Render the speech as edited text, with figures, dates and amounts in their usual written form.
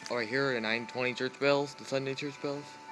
Oh, right here are the 920 church bells, the Sunday church bells.